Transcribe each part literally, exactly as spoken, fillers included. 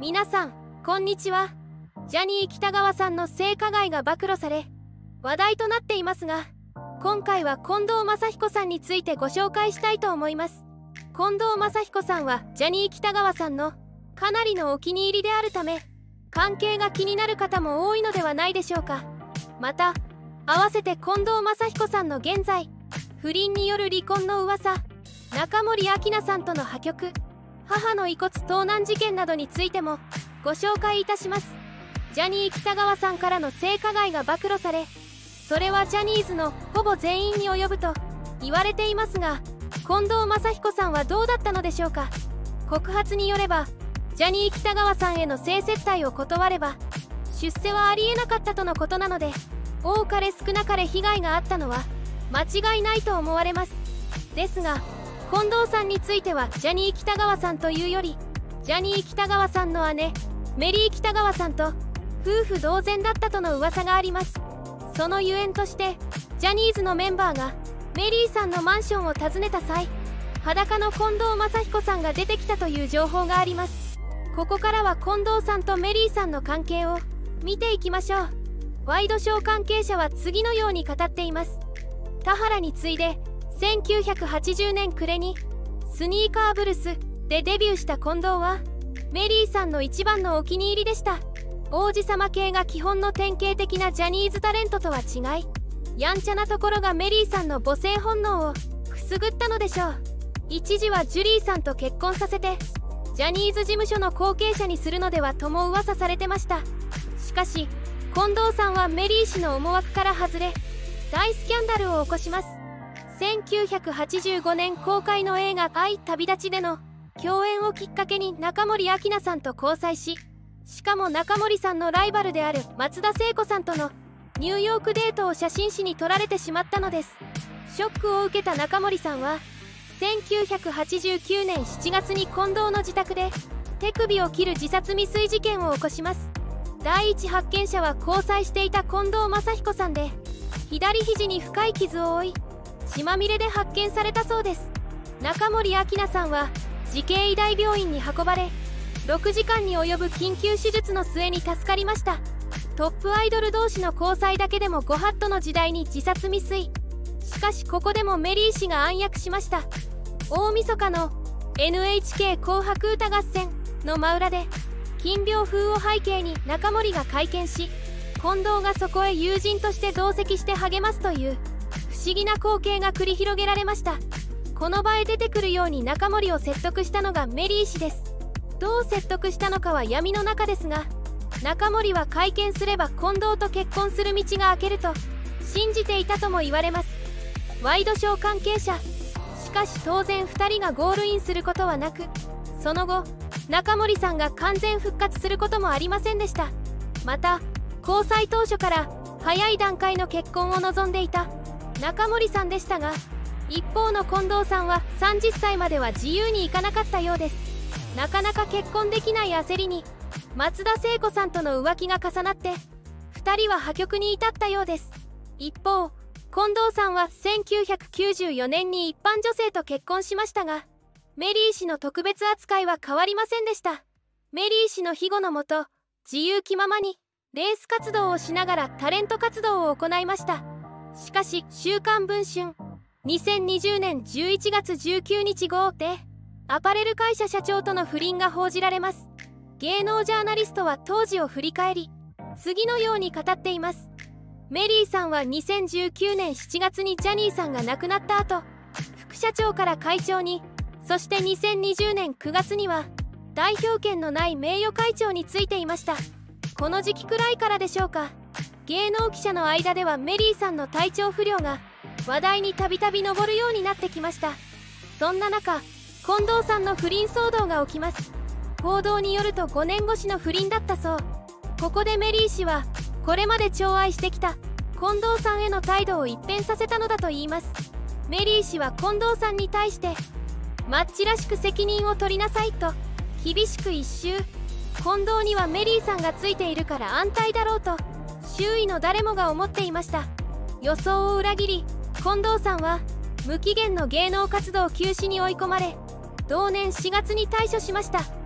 皆さんこんにちは。ジャニー喜多川さんの性加害が暴露され話題となっていますが、今回は近藤真彦さんについてご紹介したいと思います。近藤真彦さんはジャニー喜多川さんのかなりのお気に入りであるため、関係が気になる方も多いのではないでしょうか。また合わせて近藤真彦さんの現在不倫による離婚の噂、中森明菜さんとの破局、母の遺骨盗難事件などについてもご紹介いたします。ジャニー喜多川さんからの性加害が暴露され、それはジャニーズのほぼ全員に及ぶと言われていますが、近藤真彦さんはどうだったのでしょうか。告発によれば、ジャニー喜多川さんへの性接待を断れば出世はありえなかったとのことなので、多かれ少なかれ被害があったのは間違いないと思われます。ですが近藤さんについてはジャニー喜多川さんというより、ジャニー喜多川さんの姉メリー喜多川さんと夫婦同然だったとの噂があります。そのゆえんとしてジャニーズのメンバーがメリーさんのマンションを訪ねた際、裸の近藤真彦さんが出てきたという情報があります。ここからは近藤さんとメリーさんの関係を見ていきましょう。ワイドショー関係者は次のように語っています。田原に次いでせんきゅうひゃくはちじゅうねん暮れにスニーカーブルスでデビューした近藤はメリーさんの一番のお気に入りでした。王子様系が基本の典型的なジャニーズタレントとは違い、やんちゃなところがメリーさんの母性本能をくすぐったのでしょう。一時はジュリーさんと結婚させてジャニーズ事務所の後継者にするのではとも噂されてました。しかし近藤さんはメリー氏の思惑から外れ大スキャンダルを起こします。せんきゅうひゃくはちじゅうごねん公開の映画「愛旅立ち」での共演をきっかけに中森明菜さんと交際し、しかも中森さんのライバルである松田聖子さんとのニューヨークデートを写真誌に撮られてしまったのです。ショックを受けた中森さんはせんきゅうひゃくはちじゅうきゅうねんしちがつに近藤の自宅で手首を切る自殺未遂事件を起こします。第一発見者は交際していた近藤真彦さんで、左肘に深い傷を負い血まみれで発見されたそうです。中森明菜さんは慈恵医大病院に運ばれろくじかんに及ぶ緊急手術の末に助かりました。トップアイドル同士の交際だけでもご法度の時代に自殺未遂。しかしここでもメリー氏が暗躍しました。大晦日の エヌエイチケー 紅白歌合戦の真裏で金屏風を背景に中森が会見し、近藤がそこへ友人として同席して励ますという不思議な光景が繰り広げられました。この場へ出てくるように中森を説得したのがメリー氏です。どう説得したのかは闇の中ですが、中森は会見すれば近藤と結婚する道が開けると信じていたとも言われます。ワイドショー関係者。しかし当然ふたりがゴールインすることはなく、その後中森さんが完全復活することもありませんでした。また交際当初から早い段階の結婚を望んでいた中森さんでしたが、一方の近藤さんはさんじゅっさいまでは自由にいかなかったようです。なかなか結婚できない焦りに松田聖子さんとの浮気が重なってふたりは破局に至ったようです。一方近藤さんはせんきゅうひゃくきゅうじゅうよねんに一般女性と結婚しましたが、メリー氏の特別扱いは変わりませんでした。メリー氏の庇護のもと自由気ままにレース活動をしながらタレント活動を行いました。しかし週刊文春にせんにじゅうねんじゅういちがつじゅうくにち号でアパレル会社社長との不倫が報じられます。芸能ジャーナリストは当時を振り返り次のように語っています。メリーさんはにせんじゅうきゅうねんしちがつにジャニーさんが亡くなった後、副社長から会長に、そしてにせんにじゅうねんくがつには代表権のない名誉会長についていました。この時期くらいからでしょうか、芸能記者の間ではメリーさんの体調不良が話題にたびたび上るようになってきました。そんな中近藤さんの不倫騒動が起きます。報道によるとごねんごしの不倫だったそう。ここでメリー氏はこれまで寵愛してきた近藤さんへの態度を一変させたのだといいます。メリー氏は近藤さんに対してマッチらしく責任を取りなさいと厳しく一蹴。近藤にはメリーさんがついているから安泰だろうと周囲の誰もが思っていました。予想を裏切り近藤さんは無期限の芸能活動休止に追い込まれ、同年しがつに退所しました。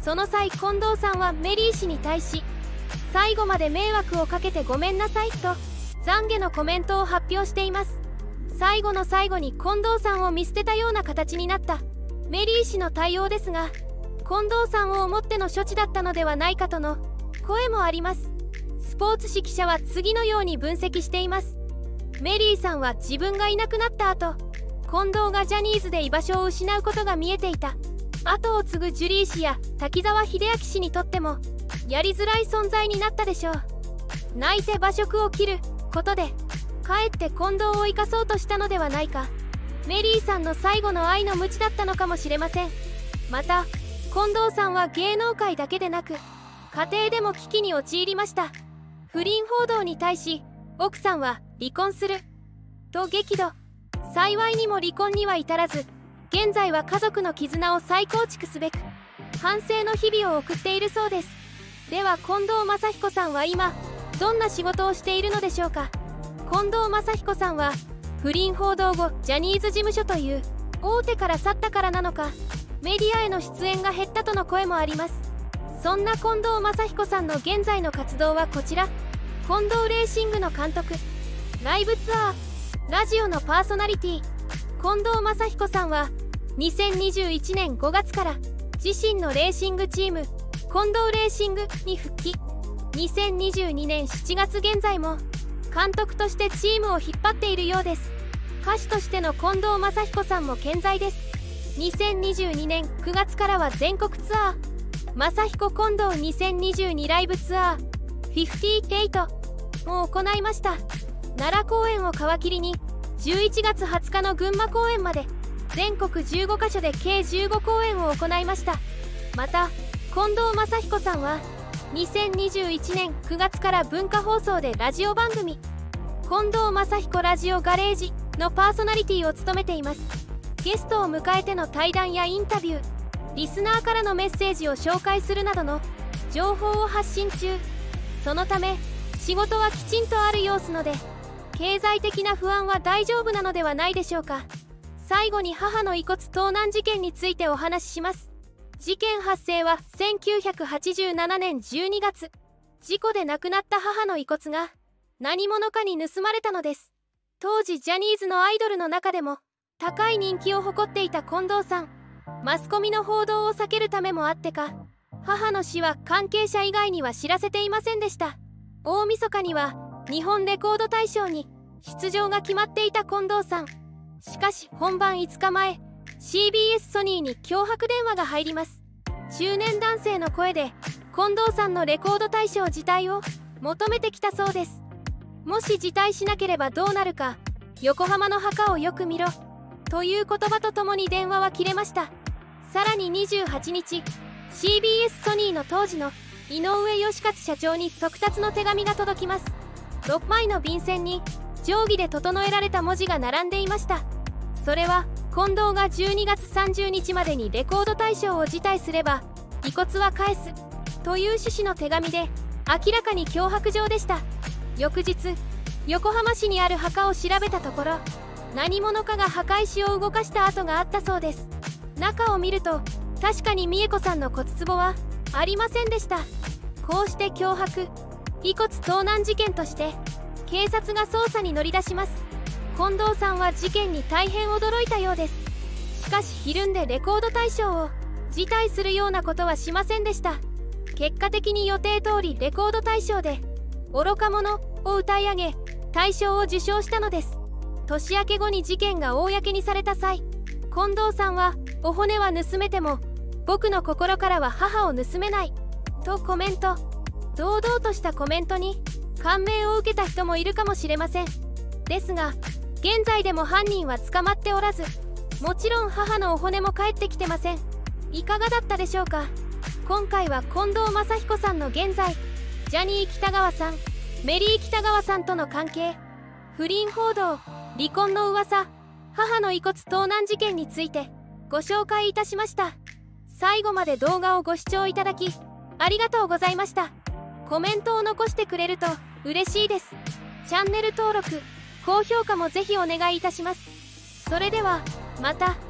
その際近藤さんはメリー氏に対し「最後まで迷惑をかけてごめんなさい」と懺悔のコメントを発表しています。最後の最後に近藤さんを見捨てたような形になったメリー氏の対応ですが、近藤さんを思っての処置だったのではないかとの声もあります。スポーツ紙記者は次のように分析しています。メリーさんは自分がいなくなった後、近藤がジャニーズで居場所を失うことが見えていた。後を継ぐジュリー氏や滝沢秀明氏にとってもやりづらい存在になったでしょう。泣いて馬謖を切ることでかえって近藤を生かそうとしたのではないか。メリーさんの最後の愛の鞭だったのかもしれません。また近藤さんは芸能界だけでなく家庭でも危機に陥りました。不倫報道に対し奥さんは離婚すると激怒。幸いにも離婚には至らず、現在は家族の絆を再構築すべく反省の日々を送っているそうです。では近藤真彦さんは今どんな仕事をしているのでしょうか。近藤真彦さんは不倫報道後ジャニーズ事務所という大手から去ったからなのか、メディアへの出演が減ったとの声もあります。そんな近藤真彦さんの現在の活動はこちら。近藤レーシングの監督、ライブツアー、ラジオのパーソナリティ。近藤真彦さんはにせんにじゅういちねんごがつから自身のレーシングチーム近藤レーシングに復帰。にせんにじゅうにねんしちがつ現在も監督としてチームを引っ張っているようです。歌手としての近藤真彦さんも健在です。にせんにじゅうにねんくがつからは全国ツアー真彦近藤にせんにじゅうにライブツアーフィフティーエイトも行いました。奈良公演を皮切りにじゅういちがつはつかの群馬公演まで全国じゅうごかしょで計じゅうごこうえんを行いました。また近藤真彦さんはにせんにじゅういちねんくがつから文化放送でラジオ番組「近藤真彦ラジオガレージ」のパーソナリティを務めています。ゲストを迎えての対談やインタビュー、リスナーからのメッセージを紹介するなどの情報を発信中。そのため仕事はきちんとある様子ので、経済的な不安は大丈夫なのではないでしょうか。最後に母の遺骨盗難事件についてお話しします。事件発生はせんきゅうひゃくはちじゅうななねんじゅうにがつ、事故で亡くなった母の遺骨が何者かに盗まれたのです。当時ジャニーズのアイドルの中でも高い人気を誇っていた近藤さん。マスコミの報道を避けるためもあってか、母の死は関係者以外には知らせていませんでした。大晦日には日本レコード大賞に出場が決まっていた近藤さん。しかし本番いつかまえ、 シービーエス ソニーに脅迫電話が入ります。中年男性の声で近藤さんのレコード大賞辞退を求めてきたそうです。もし辞退しなければどうなるか、横浜の墓をよく見ろという言葉とともに電話は切れました。さらににじゅうはちにち、 シービーエス ソニーの当時の井上義勝社長に速達の手紙が届きます。ろっまいの便箋に定規で整えられた文字が並んでいました。それは近藤がじゅうにがつさんじゅうにちまでにレコード大賞を辞退すれば遺骨は返すという趣旨の手紙で、明らかに脅迫状でした。翌日、横浜市にある墓を調べたところ、何者かが墓石を動かした跡があったそうです。中を見ると確かに美恵子さんの骨壺はありませんでした。こうして脅迫、遺骨盗難事件として警察が捜査に乗り出します。近藤さんは事件に大変驚いたようです。しかしひるんでレコード大賞を辞退するようなことはしませんでした。結果的に予定通りレコード大賞で愚か者を歌い上げ大賞を受賞したのです。年明け後に事件が公にされた際、近藤さんはお骨は盗めても僕の心からは母を盗めないとコメント。堂々としたコメントに感銘を受けた人もいるかもしれません。ですが現在でも犯人は捕まっておらず、もちろん母のお骨も帰ってきてません。いかがだったでしょうか。今回は近藤真彦さんの現在、ジャニー喜多川さん、メリー喜多川さんとの関係、不倫報道、離婚の噂、母の遺骨盗難事件についてご紹介いたしました。最後まで動画をご視聴いただきありがとうございました。コメントを残してくれると嬉しいです。チャンネル登録、高評価もぜひお願いいたします。それではまた。